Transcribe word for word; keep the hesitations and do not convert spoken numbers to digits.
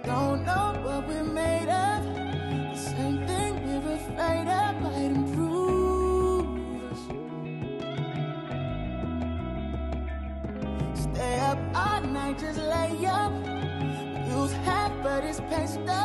Don't know what we're made of. The same thing we're afraid of might improve us. Stay up all night, just lay up. Use half, but it's pent up.